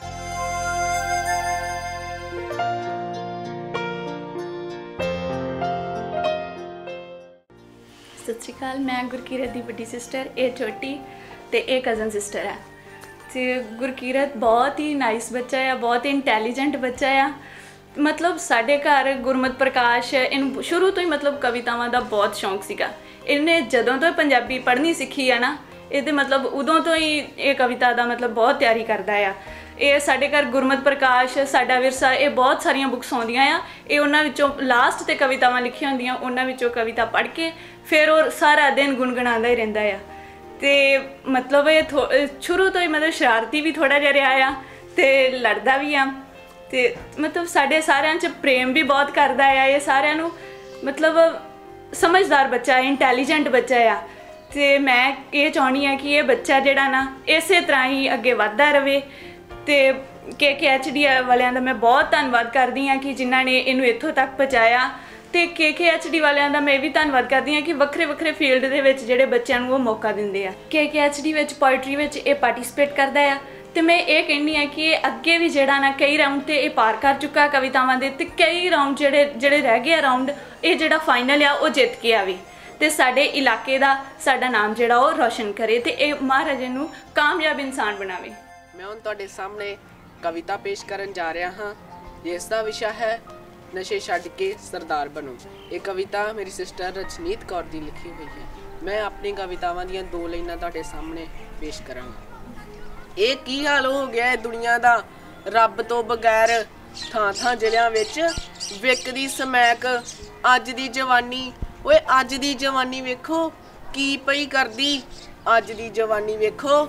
ਸਤਿ ਸ਼੍ਰੀ ਅਕਾਲ। ਮੈਂ ਗੁਰਕੀਰਤ ਦੀ ਵੱਡੀ ਸਿਸਟਰ, ਇਹ ਛੋਟੀ ਤੇ ਇਹ ਕਜ਼ਨ ਸਿਸਟਰ ਹੈ। ਤੇ ਗੁਰਕੀਰਤ ਬਹੁਤ ਹੀ ਨਾਈਸ ਬੱਚਾ ਆ, ਬਹੁਤ ਹੀ ਇੰਟੈਲੀਜੈਂਟ ਬੱਚਾ ਆ। ਮਤਲਬ ਸਾਡੇ ਘਰ ਗੁਰਮਤ ਪ੍ਰਕਾਸ਼ ਇਹਨੂੰ ਸ਼ੁਰੂ ਤੋਂ ਹੀ ਮਤਲਬ ਕਵਿਤਾਵਾਂ ਦਾ ਬਹੁਤ ਸ਼ੌਂਕ ਸੀਗਾ। ਇਹਨੇ ਜਦੋਂ ਤੋਂ ਪੰਜਾਬੀ ਪੜ੍ਹਨੀ ਸਿੱਖੀ ਆ ਨਾ, ਇਹਦੇ ਮਤਲਬ ਉਦੋਂ ਤੋਂ ਹੀ ਇਹ ਕਵਿਤਾ ਦਾ ਮਤਲਬ ਬਹੁਤ ਤਿਆਰੀ ਕਰਦਾ ਆ। ਇਹ ਸਾਡੇ ਘਰ ਗੁਰਮਤ ਪ੍ਰਕਾਸ਼, ਸਾਡਾ ਵਿਰਸਾ, ਇਹ ਬਹੁਤ ਸਾਰੀਆਂ ਬੁੱਕਸ ਆਉਂਦੀਆਂ ਆ। ਇਹ ਉਹਨਾਂ ਵਿੱਚੋਂ ਲਾਸਟ 'ਤੇ ਕਵਿਤਾਵਾਂ ਲਿਖੀਆਂ ਹੁੰਦੀਆਂ, ਉਹਨਾਂ ਵਿੱਚੋਂ ਕਵਿਤਾ ਪੜ੍ਹ ਕੇ ਫਿਰ ਉਹ ਸਾਰਾ ਦਿਨ ਗੁਣਗੁਣਾਉਂਦਾ ਹੀ ਰਹਿੰਦਾ ਆ। ਅਤੇ ਮਤਲਬ ਇਹ ਥੋ ਸ਼ੁਰੂ ਤੋਂ ਹੀ ਮਤਲਬ ਸ਼ਰਾਰਤੀ ਵੀ ਥੋੜ੍ਹਾ ਜਿਹਾ ਰਿਹਾ ਆ ਅਤੇ ਲੜਦਾ ਵੀ ਆ। ਅਤੇ ਮਤਲਬ ਸਾਡੇ ਸਾਰਿਆਂ 'ਚ ਪ੍ਰੇਮ ਵੀ ਬਹੁਤ ਕਰਦਾ ਆ। ਇਹ ਸਾਰਿਆਂ ਨੂੰ ਮਤਲਬ ਸਮਝਦਾਰ ਬੱਚਾ ਹੈ, ਇੰਟੈਲੀਜੈਂਟ ਬੱਚਾ ਆ। ਅਤੇ ਮੈਂ ਇਹ ਚਾਹੁੰਦੀ ਹਾਂ ਕਿ ਇਹ ਬੱਚਾ ਜਿਹੜਾ ਨਾ ਇਸੇ ਤਰ੍ਹਾਂ ਹੀ ਅੱਗੇ ਵੱਧਦਾ ਰਹੇ। ਅਤੇ ਕੇ ਕੇ ਐਚ ਡੀ ਵਾਲਿਆਂ ਦਾ ਮੈਂ ਬਹੁਤ ਧੰਨਵਾਦ ਕਰਦੀ ਹਾਂ ਕਿ ਜਿਨ੍ਹਾਂ ਨੇ ਇਹਨੂੰ ਇੱਥੋਂ ਤੱਕ ਪਹੁੰਚਾਇਆ। ਅਤੇ ਕੇ ਕੇ ਐਚ ਡੀ ਵਾਲਿਆਂ ਦਾ ਮੈਂ ਇਹ ਵੀ ਧੰਨਵਾਦ ਕਰਦੀ ਹਾਂ ਕਿ ਵੱਖਰੇ ਵੱਖਰੇ ਫੀਲਡ ਦੇ ਵਿੱਚ ਜਿਹੜੇ ਬੱਚਿਆਂ ਨੂੰ ਉਹ ਮੌਕਾ ਦਿੰਦੇ ਆ। ਕੇ ਕੇ ਐਚ ਡੀ ਵਿੱਚ ਪੋਇਟਰੀ ਵਿੱਚ ਇਹ ਪਾਰਟੀਸਪੇਟ ਕਰਦਾ ਆ। ਅਤੇ ਮੈਂ ਇਹ ਕਹਿੰਦੀ ਹਾਂ ਕਿ ਇਹ ਅੱਗੇ ਵੀ ਜਿਹੜਾ ਨਾ ਕਈ ਰਾਊਂਡ 'ਤੇ ਇਹ ਪਾਰ ਕਰ ਚੁੱਕਾ ਕਵਿਤਾਵਾਂ ਦੇ, ਅਤੇ ਕਈ ਰਾਊਂਡ ਜਿਹੜੇ ਜਿਹੜੇ ਰਹਿ ਗਏ ਆ ਰਾਊਂਡ, ਇਹ ਜਿਹੜਾ ਫਾਈਨਲ ਆ ਉਹ ਜਿੱਤ ਕੇ ਆਵੇ ਅਤੇ ਸਾਡੇ ਇਲਾਕੇ ਦਾ ਸਾਡਾ ਨਾਮ ਜਿਹੜਾ ਉਹ ਰੋਸ਼ਨ ਕਰੇ ਅਤੇ ਇਹ ਮਹਾਰਾਜੇ ਨੂੰ ਕਾਮਯਾਬ ਇਨਸਾਨ ਬਣਾਵੇ। ਮੈਂ ਹੁਣ ਤੁਹਾਡੇ ਸਾਹਮਣੇ ਕਵਿਤਾ ਪੇਸ਼ ਕਰਨ ਜਾ ਰਿਹਾ ਹਾਂ, ਜਿਸ ਦਾ ਵਿਸ਼ਾ ਹੈ ਨਸ਼ੇ ਛੱਡ ਕੇ ਸਰਦਾਰ ਬਣੋ। ਇਹ ਕਵਿਤਾ ਮੇਰੀ ਸਿਸਟਰ ਰਜਨੀਤ ਕੌਰ ਦੀ ਲਿਖੀ ਹੋਈ ਹੈ। ਮੈਂ ਆਪਣੀ ਕਵਿਤਾਵਾਂ ਦੀਆਂ ਦੋ ਲਾਈਨਾਂ ਤੁਹਾਡੇ ਸਾਹਮਣੇ ਪੇਸ਼ ਕਰਾਂਗਾ। ਇਹ ਕੀ ਹਾਲ ਹੋ ਗਿਆ ਦੁਨੀਆ ਦਾ, ਰੱਬ ਤੋਂ ਬਗੈਰ ਥਾਂ ਥਾਂ ਜ਼ਿਲ੍ਹਿਆਂ ਵਿੱਚ ਵਿਕਦੀ ਸਮੈਕ। ਅੱਜ ਦੀ ਜਵਾਨੀ, ਓਏ ਅੱਜ ਦੀ ਜਵਾਨੀ ਵੇਖੋ ਕੀ ਪਈ ਕਰਦੀ। ਅੱਜ ਦੀ ਜਵਾਨੀ ਵੇਖੋ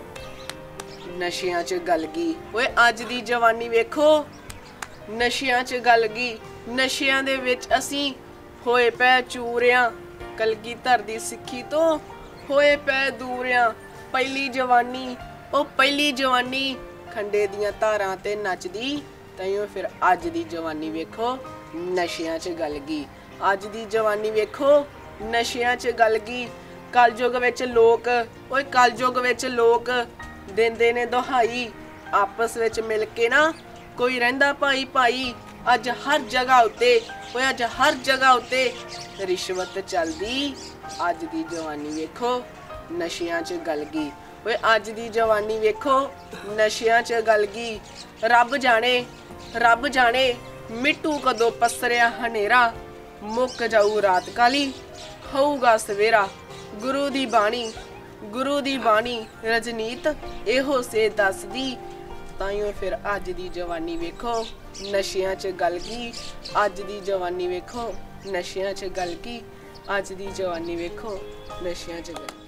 ਨਸ਼ਿਆਂ 'ਚ ਗਲ ਗਈ। ਓਏ ਅੱਜ ਦੀ ਜਵਾਨੀ ਵੇਖੋ ਨਸ਼ਿਆਂ 'ਚ ਗਲ ਗਈ। ਨਸ਼ਿਆਂ ਦੇ ਵਿੱਚ ਅਸੀਂ ਹੋਏ ਪਏ ਚੂਰਿਆਂ, ਕਲਗੀਧਰ ਦੀ ਸਿੱਖੀ ਤੋਂ ਹੋਏ ਪਏ ਦੂਰਿਆਂ। ਪਹਿਲੀ ਜਵਾਨੀ, ਉਹ ਪਹਿਲੀ ਜਵਾਨੀ ਖੰਡੇ ਦੀਆਂ ਧਾਰਾਂ 'ਤੇ ਨੱਚਦੀ, ਤਾਈਓ ਫਿਰ ਅੱਜ ਦੀ ਜਵਾਨੀ ਵੇਖੋ ਨਸ਼ਿਆਂ 'ਚ ਗਲ ਗਈ। ਅੱਜ ਦੀ ਜਵਾਨੀ ਵੇਖੋ ਨਸ਼ਿਆਂ 'ਚ ਗਲ ਗਈ। ਕਲਯੁੱਗ ਵਿੱਚ ਲੋਕ, ਓਏ ਕਲਯੁੱਗ ਵਿੱਚ ਲੋਕ ਦਿੰਦੇ ਨੇ ਦੁਹਾਈ, ਆਪਸ ਵਿੱਚ ਮਿਲ ਕੇ ਨਾ ਕੋਈ ਰਹਿੰਦਾ ਭਾਈ ਭਾਈ। ਅੱਜ ਹਰ ਜਗ੍ਹਾ ਉੱਤੇ, ਓਏ ਅੱਜ ਹਰ ਜਗ੍ਹਾ ਉੱਤੇ ਰਿਸ਼ਵਤ ਚੱਲਦੀ। ਅੱਜ ਦੀ ਜਵਾਨੀ ਵੇਖੋ ਨਸ਼ਿਆਂ 'ਚ ਗਲ ਗਈ। ਓਏ ਅੱਜ ਦੀ ਜਵਾਨੀ ਵੇਖੋ ਨਸ਼ਿਆਂ 'ਚ ਗਲ ਗਈ। ਰੱਬ ਜਾਣੇ, ਰੱਬ ਜਾਣੇ ਮਿੱਟੂ ਕਦੋਂ ਪਸਰਿਆ ਹਨੇਰਾ, ਮੁੱਕ ਜਾਊ ਰਾਤ ਕਾਲੀ ਹੋਊਗਾ ਸਵੇਰਾ। ਗੁਰੂ ਦੀ ਬਾਣੀ, ਗੁਰੂ ਦੀ ਬਾਣੀ ਰਜਨੀਤ ਇਹੋ ਸੇ ਦੱਸਦੀ, ਤਾਈਓ ਫਿਰ ਅੱਜ ਦੀ ਜਵਾਨੀ ਵੇਖੋ ਨਸ਼ਿਆਂ 'ਚ ਗਲ ਗਈ। ਅੱਜ ਦੀ ਜਵਾਨੀ ਵੇਖੋ ਨਸ਼ਿਆਂ 'ਚ ਗਲ ਗਈ। ਅੱਜ ਦੀ ਜਵਾਨੀ ਵੇਖੋ ਨਸ਼ਿਆਂ 'ਚ ਗਲ ਗਈ।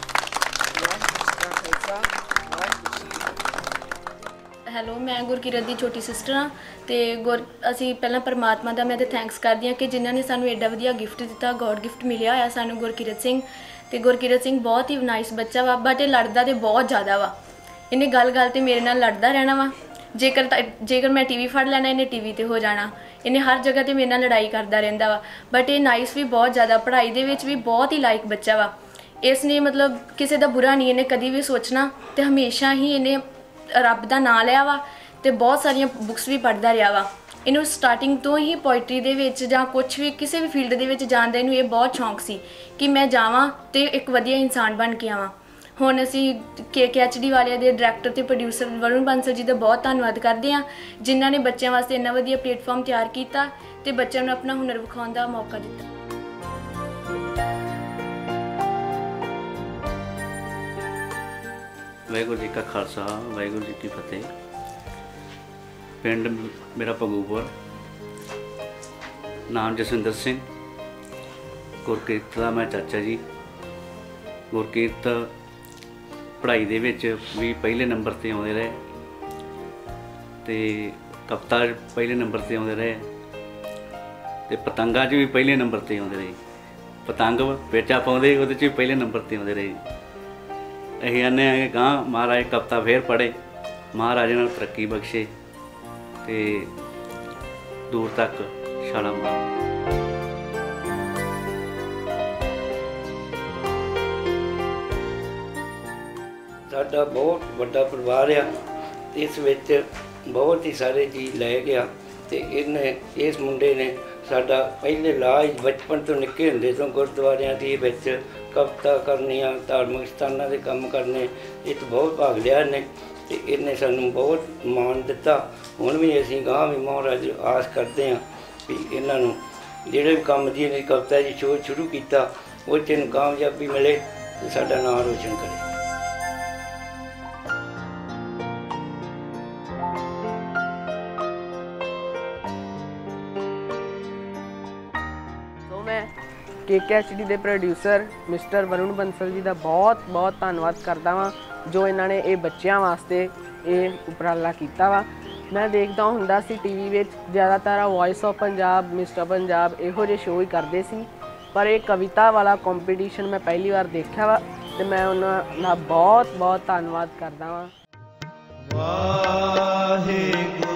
ਹੈਲੋ, ਮੈਂ ਗੁਰਕੀਰਤ ਦੀ ਛੋਟੀ ਸਿਸਟਰ ਹਾਂ ਅਤੇ ਗੁਰ ਅਸੀਂ ਪਹਿਲਾਂ ਪਰਮਾਤਮਾ ਦਾ ਮੈਂ ਤਾਂ ਥੈਂਕਸ ਕਰਦੀ ਹਾਂ ਕਿ ਜਿਨ੍ਹਾਂ ਨੇ ਸਾਨੂੰ ਐਡਾ ਵਧੀਆ ਗਿਫਟ ਦਿੱਤਾ, ਗੋਡ ਗਿਫਟ ਮਿਲਿਆ ਹੋਇਆ ਸਾਨੂੰ ਗੁਰਕੀਰਤ ਸਿੰਘ। ਅਤੇ ਗੁਰਕੀਰਤ ਸਿੰਘ ਬਹੁਤ ਹੀ ਨਾਈਸ ਬੱਚਾ ਵਾ, ਬਟ ਇਹ ਲੜਦਾ ਤਾਂ ਬਹੁਤ ਜ਼ਿਆਦਾ ਵਾ। ਇਹਨੇ ਗੱਲ ਗੱਲ 'ਤੇ ਮੇਰੇ ਨਾਲ ਲੜਦਾ ਰਹਿਣਾ ਵਾ। ਜੇਕਰ ਜੇਕਰ ਮੈਂ ਟੀ ਵੀ ਫੜ ਲੈਣਾ, ਇਹਨੇ ਟੀ ਵੀ 'ਤੇ ਹੋ ਜਾਣਾ। ਇਹਨੇ ਹਰ ਜਗ੍ਹਾ 'ਤੇ ਮੇਰੇ ਨਾਲ ਲੜਾਈ ਕਰਦਾ ਰਹਿੰਦਾ ਵਾ। ਬਟ ਇਹ ਨਾਈਸ ਵੀ ਬਹੁਤ ਜ਼ਿਆਦਾ, ਪੜ੍ਹਾਈ ਦੇ ਵਿੱਚ ਵੀ ਬਹੁਤ ਹੀ ਲਾਇਕ ਬੱਚਾ ਵਾ। ਇਸ ਨੇ ਮਤਲਬ ਕਿਸੇ ਦਾ ਬੁਰਾ ਨਹੀਂ ਇਹਨੇ ਕਦੀ ਵੀ ਸੋਚਣਾ, ਅਤੇ ਹਮੇਸ਼ਾ ਹੀ ਇਹਨੇ ਰੱਬ ਦਾ ਨਾਂ ਲਿਆ ਵਾ ਅਤੇ ਬਹੁਤ ਸਾਰੀਆਂ ਬੁੱਕਸ ਵੀ ਪੜ੍ਹਦਾ ਰਿਹਾ ਵਾ। ਇਹਨੂੰ ਸਟਾਰਟਿੰਗ ਤੋਂ ਹੀ ਪੋਇਟਰੀ ਦੇ ਵਿੱਚ ਜਾਂ ਕੁਛ ਵੀ ਕਿਸੇ ਵੀ ਫੀਲਡ ਦੇ ਵਿੱਚ ਜਾਣ ਦਾ ਇਹਨੂੰ ਇਹ ਬਹੁਤ ਸ਼ੌਂਕ ਸੀ ਕਿ ਮੈਂ ਜਾਵਾਂ ਅਤੇ ਇੱਕ ਵਧੀਆ ਇਨਸਾਨ ਬਣ ਕੇ ਆਵਾਂ। ਹੁਣ ਅਸੀਂ ਕੇ ਕੇ ਐਚ ਡੀ ਵਾਲਿਆਂ ਦੇ ਡਾਇਰੈਕਟਰ ਅਤੇ ਪ੍ਰੋਡਿਊਸਰ ਵਰੁਣ ਬਾਂਸਲ ਜੀ ਦਾ ਬਹੁਤ ਧੰਨਵਾਦ ਕਰਦੇ ਹਾਂ, ਜਿਨ੍ਹਾਂ ਨੇ ਬੱਚਿਆਂ ਵਾਸਤੇ ਇੰਨਾ ਵਧੀਆ ਪਲੇਟਫਾਰਮ ਤਿਆਰ ਕੀਤਾ ਅਤੇ ਬੱਚਿਆਂ ਨੂੰ ਆਪਣਾ ਹੁਨਰ ਵਿਖਾਉਣ ਦਾ ਮੌਕਾ ਦਿੱਤਾ। ਵਾਹਿਗੁਰੂ ਜੀ ਕਾ ਖਾਲਸਾ, ਵਾਹਿਗੁਰੂ ਜੀ ਕੀ ਫਤਿਹ। ਪਿੰਡ ਮੇਰਾ ਭੰਗੂਪੁਰ, ਨਾਮ ਜਸਵਿੰਦਰ ਸਿੰਘ। ਗੁਰਕੀਰਤ ਦਾ ਮੈਂ ਚਾਚਾ ਜੀ। ਗੁਰਕੀਰਤ ਪੜ੍ਹਾਈ ਦੇ ਵਿੱਚ ਵੀ ਪਹਿਲੇ ਨੰਬਰ 'ਤੇ ਆਉਂਦੇ ਰਹੇ ਅਤੇ ਕਵਿਤਾ ਪਹਿਲੇ ਨੰਬਰ 'ਤੇ ਆਉਂਦੇ ਰਹੇ ਅਤੇ ਪਤੰਗਾਂ 'ਚ ਵੀ ਪਹਿਲੇ ਨੰਬਰ 'ਤੇ ਆਉਂਦੇ ਰਹੇ। ਪਤੰਗ ਪੇਚਾ ਪਾਉਂਦੇ ਉਹਦੇ 'ਚ ਵੀ ਪਹਿਲੇ ਨੰਬਰ 'ਤੇ ਆਉਂਦੇ ਰਹੇ। ਅਸੀਂ ਆਨੇ ਹਾਂ ਕਿ ਗਾਂ ਮਹਾਰਾਜ ਕਵਿਤਾ ਫੇਰ ਪੜ੍ਹੇ, ਮਹਾਰਾਜ ਨਾਲ ਤਰੱਕੀ ਬਖਸ਼ੇ ਅਤੇ ਦੂਰ ਤੱਕ ਛਾਲਾਂ ਮਾਰੇ। ਸਾਡਾ ਬਹੁਤ ਵੱਡਾ ਪਰਿਵਾਰ ਆ। ਇਸ ਵਿੱਚ ਬਹੁਤ ਹੀ ਸਾਰੇ ਜੀ ਲੈ ਗਿਆ ਤੇ ਇਹਨੇ ਇਸ ਮੁੰਡੇ ਨੇ ਸਾਡਾ ਪਹਿਲੇ ਇਲਾਜ ਬਚਪਨ ਤੋਂ ਨਿੱਕੇ ਹੁੰਦੇ ਤੋਂ ਗੁਰਦੁਆਰਿਆਂ ਦੇ ਵਿੱਚ ਕਵਿਤਾ ਕਰਨੀਆਂ, ਧਾਰਮਿਕ ਸਥਾਨਾਂ ਦੇ ਕੰਮ ਕਰਨੇ, ਇਹ 'ਚ ਬਹੁਤ ਭਾਗ ਲਿਆ ਇਹਨੇ ਤੇ ਇਹਨੇ ਸਾਨੂੰ ਬਹੁਤ ਮਾਣ ਦਿੱਤਾ। ਹੁਣ ਵੀ ਅਸੀਂ ਗਾਂਹ ਵੀ ਮਹਾਰਾਜ ਆਸ ਕਰਦੇ ਹਾਂ ਵੀ ਇਹਨਾਂ ਨੂੰ ਜਿਹੜੇ ਵੀ ਕੰਮ ਦੀ ਇਹਨੇ ਕਵਿਤਾ ਜੀ ਸ਼ੋਅ ਸ਼ੁਰੂ ਕੀਤਾ ਉਹ 'ਚ ਇਹਨੂੰ ਕਾਮਯਾਬੀ ਮਿਲੇ ਤੇ ਸਾਡਾ ਨਾਮ ਰੋਸ਼ਨ ਕਰੇ। ਕੇ ਕੇ ਐਚ ਡੀ ਦੇ ਪ੍ਰੋਡਿਊਸਰ ਮਿਸਟਰ ਵਰੁਣ ਬੰਸਲ ਜੀ ਦਾ ਬਹੁਤ ਬਹੁਤ ਧੰਨਵਾਦ ਕਰਦਾ ਵਾਂ ਜੋ ਇਹਨਾਂ ਨੇ ਇਹ ਬੱਚਿਆਂ ਵਾਸਤੇ ਇਹ ਉਪਰਾਲਾ ਕੀਤਾ ਵਾ। ਮੈਂ ਦੇਖਦਾ ਹੁੰਦਾ ਸੀ ਟੀ ਵੀ ਵਿੱਚ ਜ਼ਿਆਦਾਤਰ voice of Punjab, mister Punjab ਇਹੋ ਜਿਹੇ ਸ਼ੋਅ ਹੀ ਕਰਦੇ ਸੀ, ਪਰ ਇਹ ਕਵਿਤਾ ਵਾਲਾ ਕੰਪੀਟੀਸ਼ਨ ਮੈਂ ਪਹਿਲੀ ਵਾਰ ਦੇਖਿਆ ਵਾ ਤੇ ਮੈਂ ਉਹਨਾਂ ਦਾ ਬਹੁਤ ਬਹੁਤ ਧੰਨਵਾਦ ਕਰਦਾ ਵਾਂ। ਵਾਹਿਗੁਰੂ।